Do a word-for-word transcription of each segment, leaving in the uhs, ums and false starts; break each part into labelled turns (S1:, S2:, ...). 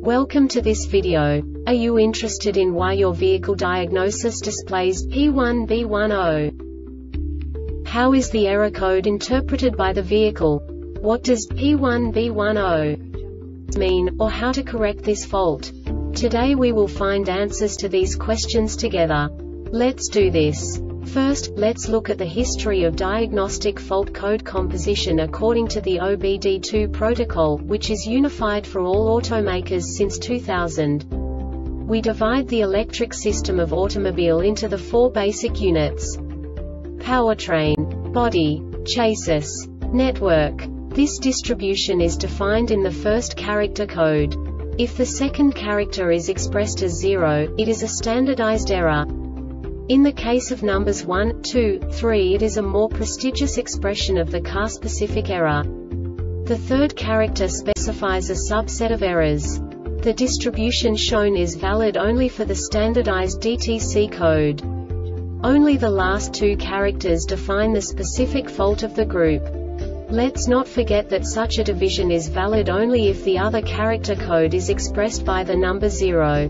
S1: Welcome to this video. Are you interested in why your vehicle diagnosis displays P one B one zero? How is the error code interpreted by the vehicle? What does P one B one zero mean, or how to correct this fault? Today we will find answers to these questions together. Let's do this. First, let's look at the history of diagnostic fault code composition according to the O B D two protocol, which is unified for all automakers since two thousand. We divide the electric system of automobile into the four basic units: powertrain, body, chassis, network. This distribution is defined in the first character code. If the second character is expressed as zero, it is a standardized error. In the case of numbers one, two, three, it is a more prestigious expression of the car-specific error. The third character specifies a subset of errors. The distribution shown is valid only for the standardized D T C code. Only the last two characters define the specific fault of the group. Let's not forget that such a division is valid only if the other character code is expressed by the number zero.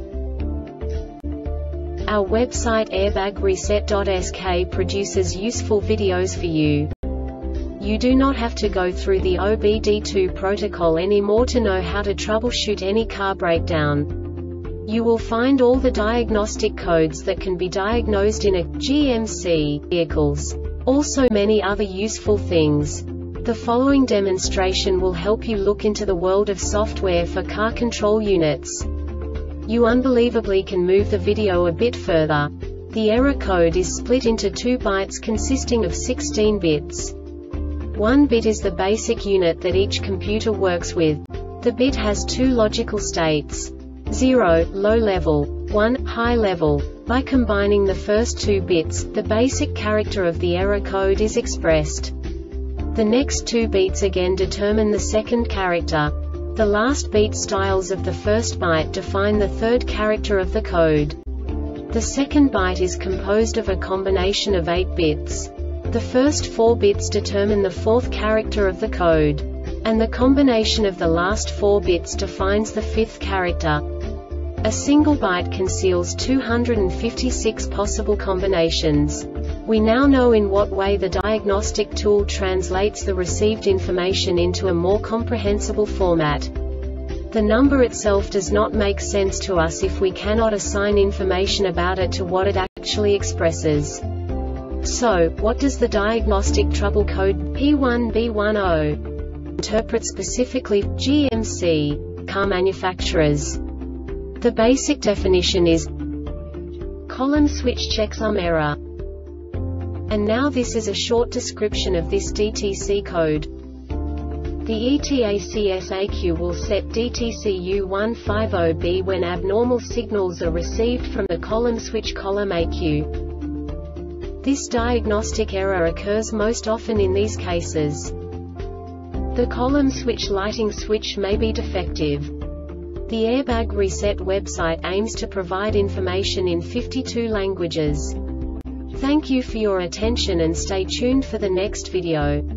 S1: Our website airbag reset dot S K produces useful videos for you. You do not have to go through the O B D two protocol anymore to know how to troubleshoot any car breakdown. You will find all the diagnostic codes that can be diagnosed in a G M C vehicles. Also many other useful things. The following demonstration will help you look into the world of software for car control units. You unbelievably can move the video a bit further. The error code is split into two bytes consisting of sixteen bits. One bit is the basic unit that each computer works with. The bit has two logical states: zero, low level, one, high level. By combining the first two bits, the basic character of the error code is expressed. The next two beats again determine the second character. The last beat styles of the first byte define the third character of the code. The second byte is composed of a combination of eight bits. The first four bits determine the fourth character of the code. And the combination of the last four bits defines the fifth character. A single byte conceals two hundred fifty-six possible combinations. We now know in what way the diagnostic tool translates the received information into a more comprehensible format. The number itself does not make sense to us if we cannot assign information about it to what it actually expresses. So, what does the diagnostic trouble code P one B one zero interpret specifically for G M C car manufacturers? The basic definition is column switch checksum error. And now this is a short description of this D T C code. The E T A C S A Q will set D T C U one fifty B when abnormal signals are received from the column switch column A Q. This diagnostic error occurs most often in these cases. The column switch lighting switch may be defective. The Airbag Reset website aims to provide information in fifty-two languages. Thank you for your attention and stay tuned for the next video.